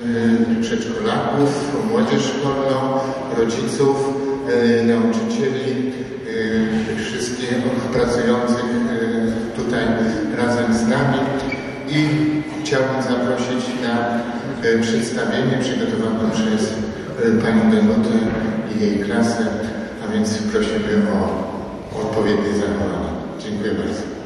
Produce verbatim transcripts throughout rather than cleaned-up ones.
przedszkolaków, młodzież szkolną, rodziców, nauczycieli, wszystkich pracujących tutaj razem z nami i chciałbym zaprosić na przedstawienie przygotowane przez Panią Denotę i jej klasę, a więc prosimy o odpowiednie zachowanie. Dziękuję bardzo.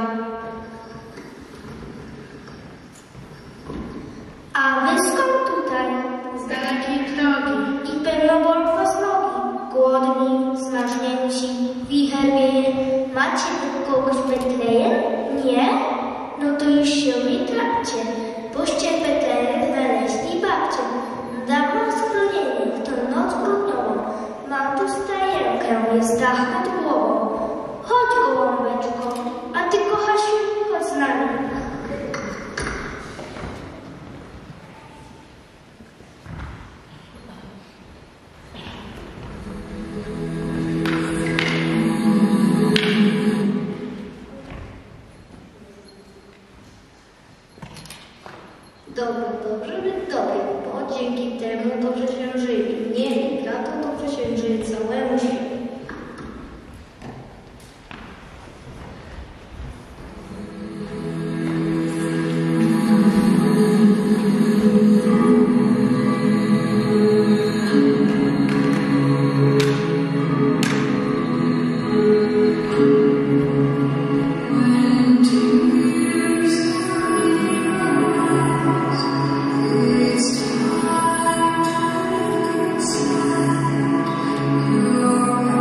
A wy skąd tutaj? z dalekiej drogi. I pełno ból was nogi. Głodni, zmarznięci, wicher wieje. Macie tu kogoś w Betlejem? Nie? No to już się nie trapcie, boście w Betlejem znaleźli babcię. Dam wam schronienie w tą noc grudniową. Mam tu stajenkę, jest dach nad głową. Chodź, gołąbeczko, a ty, kochasiu, chodź z nami. Dobrze, dobrze, dobrze, bo dzięki temu dobrze się żyje. Nie wiem, za to dobrze się żyje całemu światu. Oh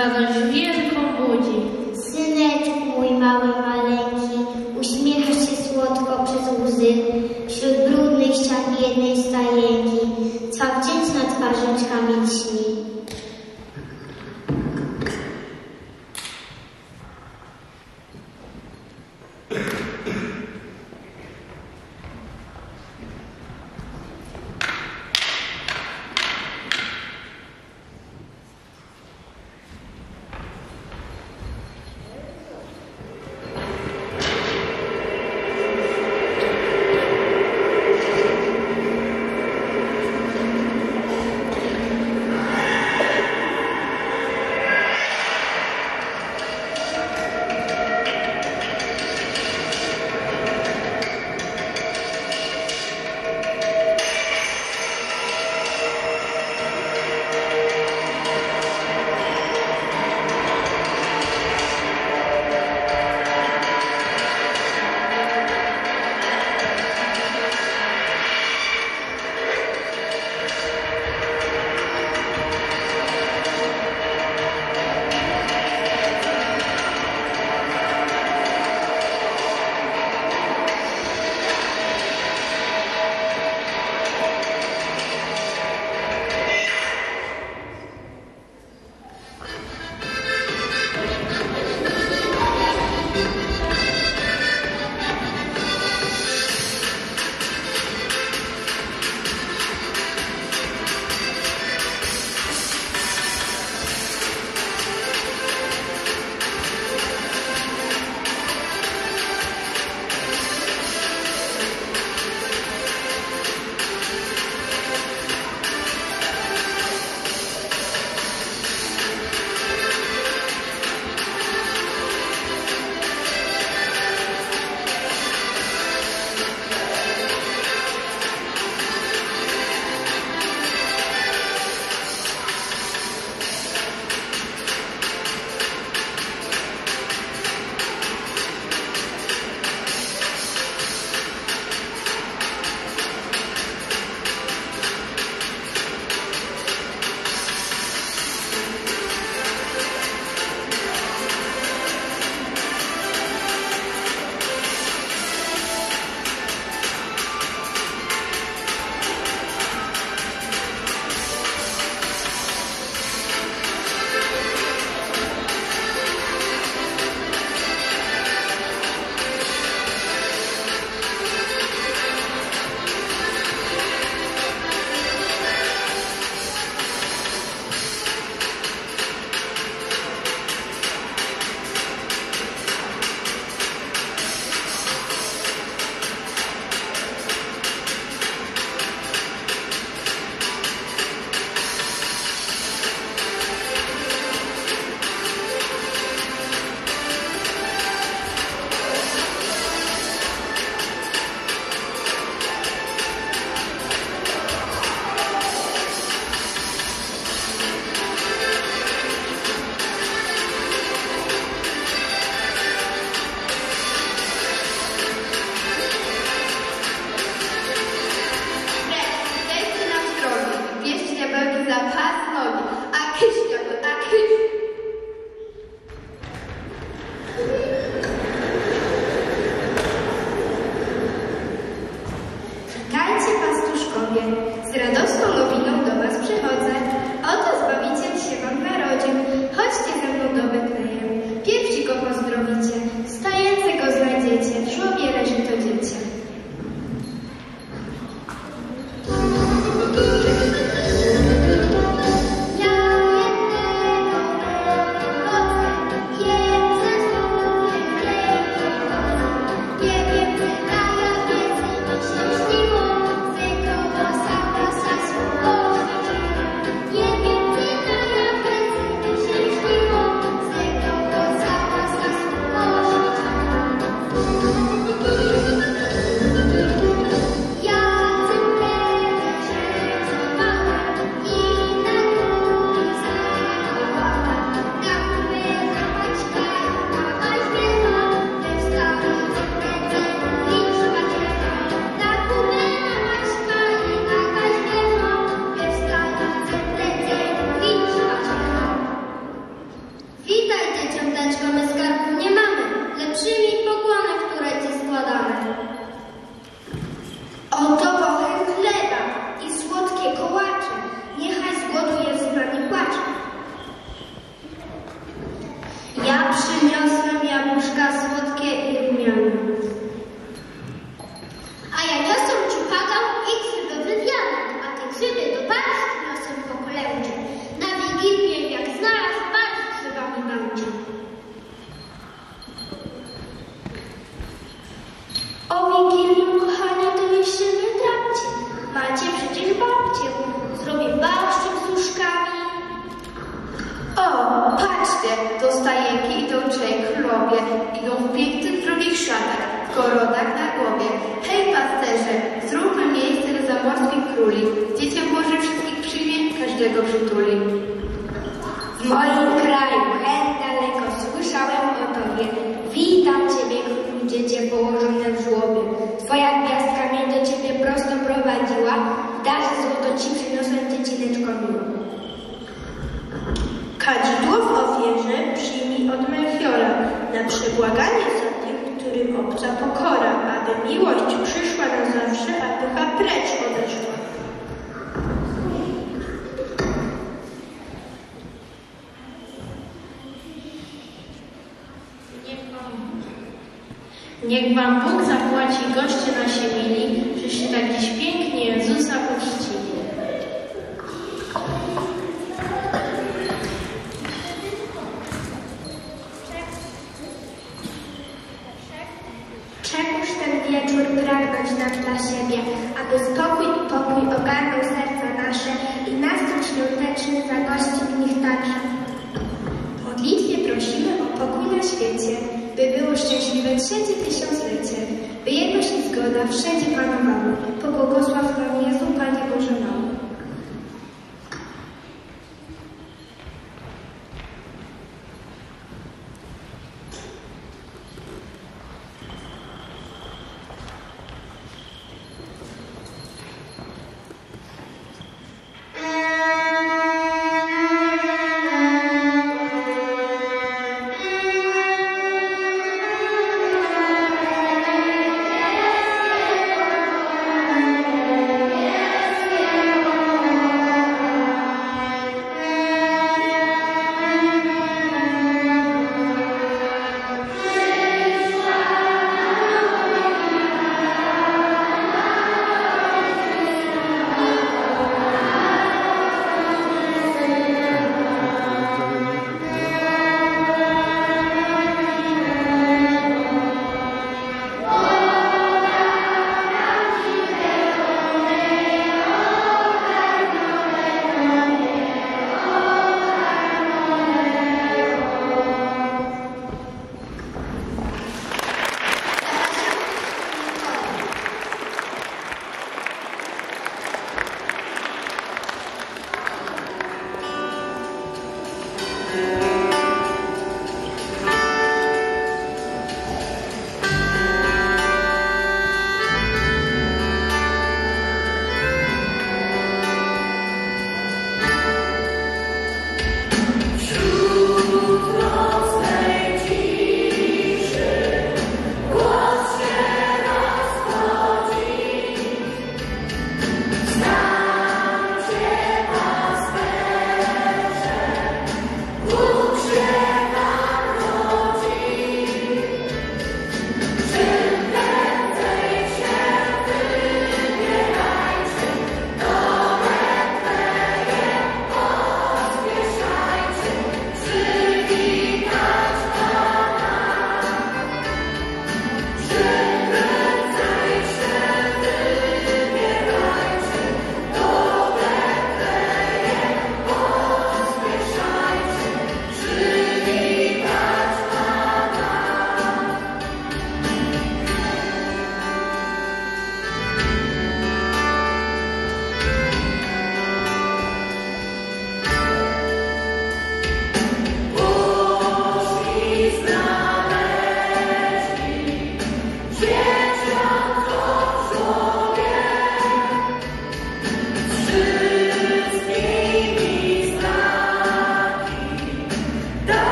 radość wielką budzi. Syneczku mój mały maleńki, uśmiechasz się słodko przez łzy, wśród brudnych ścian jednej stajenki, twa wdzięczna twarzyczka mi śni. aniołowie idą w pięknych, drogich szatach, w koronach na głowie. Hej, pasterze, zróbmy miejsce dla zamorskich króli. Dzieciom Boże wszystkich przyjmie, każdego przytuli. W moim kraju, hen daleko, słyszałem o Tobie. Witam Ciebie, królu, dziecię położone w żłobie. Twoja gwiazdka mnie do Ciebie prosto prowadziła. W darze złoto Ci przyniosłem, dziecineczko miło. Kadzidło w ofierze przyjmij od Melchiora, na przebłaganie za tych, którym obca pokora, aby miłość przyszła na zawsze, a pycha precz odeszła. Niech wam Bóg zapłaci, goście nasi mili, żeście tak dziś pięknie Jezusa poczcili. Czegoż ten wieczór pragnąć nam dla siebie, aby spokój i pokój ogarnął serca nasze i nastrój świąteczny zagościł w nich także. W modlitwie prosimy o pokój na świecie, by było szczęśliwe trzecie tysiąclecie, by jedność i zgoda wszędzie panowały. Pobłogosław nam Jezu, Panie Boże mały. Yes.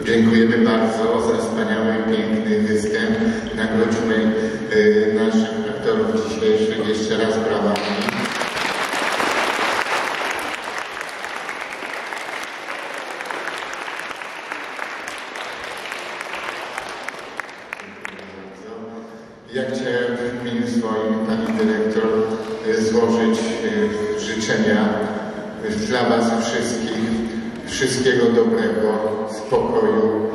Dziękujemy bardzo za wspaniały, piękny występ. Nagrodźmy y, naszych aktorów dzisiejszych jeszcze raz brawami. Ja chciałem w imieniu swoim, pani dyrektor, złożyć życzenia dla was wszystkich, wszystkiego dobrego, spokoju,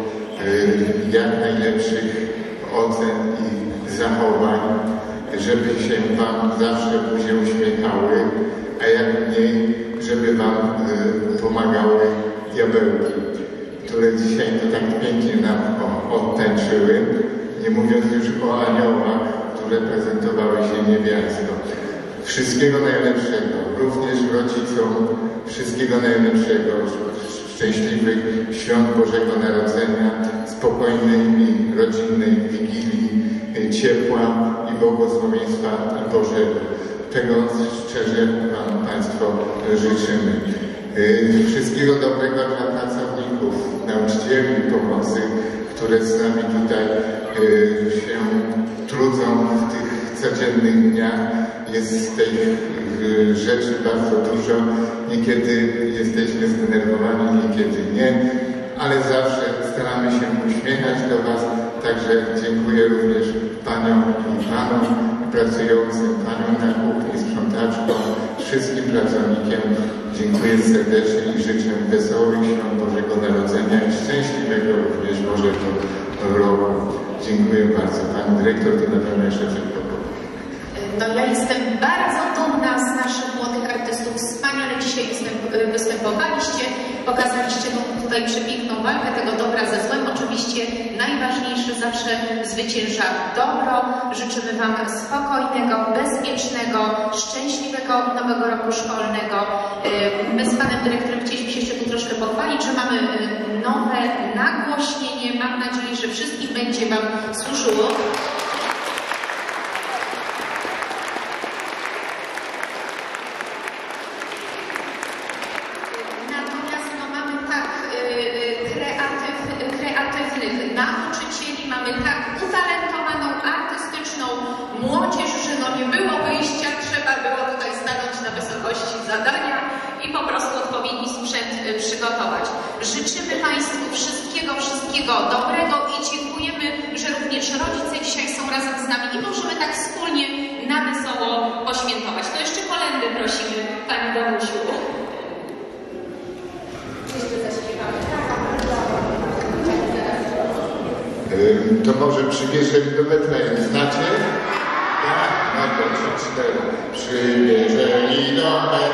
jak najlepszych ocen i zachowań, żeby się wam zawsze buzie uśmiechały, a jak mniej, żeby wam pomagały diabełki, które dzisiaj to tak pięknie nam odtańczyły. Nie mówiąc już o aniołach, które prezentowały się niewiasto. Wszystkiego najlepszego, również rodzicom, wszystkiego najlepszego, szczęśliwych świąt Bożego Narodzenia, spokojnej i rodzinnej Wigilii, ciepła i błogosławieństwa Bożego. Tego szczerze wam Państwo życzymy. Wszystkiego dobrego dla pracowników, nauczycieli, pomocy, które z nami tutaj y, się trudzą w tych codziennych dniach. Jest tej y, rzeczy bardzo dużo. Niekiedy jesteśmy zdenerwowani, niekiedy nie, ale zawsze staramy się uśmiechać do was. Także dziękuję również paniom i panom pracującym, paniom na kuchni, sprzątaczkom, wszystkim pracownikom. Dziękuję serdecznie i życzę wesołych świąt Bożego Narodzenia i szczęśliwego również Bożego roku. Dziękuję bardzo. Pani dyrektor, to na pewno jeszcze coś powiem. No ja jestem bardzo dumna z naszych młodych artystów. Wspaniale dzisiaj występowaliście. Pokazaliście tutaj przepiękną walkę tego dobra ze złem. Oczywiście najważniejsze zawsze zwycięża dobro. Życzymy wam spokojnego, bezpiecznego, szczęśliwego nowego roku szkolnego. My z panem dyrektorem chcieliśmy się jeszcze tu troszkę pochwalić, że mamy nowe nagłośnienie. Mam nadzieję, że wszystkim będzie wam służyło. Nauczycieli, mamy tak utalentowaną, artystyczną młodzież, że no nie było wyjścia, trzeba było tutaj stanąć na wysokości zadania i po prostu odpowiedni sprzęt przygotować. Życzymy Państwu wszystkiego, wszystkiego dobrego i dziękujemy, że również rodzice dzisiaj są razem z nami i możemy tak wspólnie na wesoło poświętować. To jeszcze kolędy prosimy, Pani Danusiu. Jeszcze zaśpiewamy. To może przybierzeli do Betlejem. Znacie? Tak, no to trzy, cztery. Przybierzeli do Betlejem.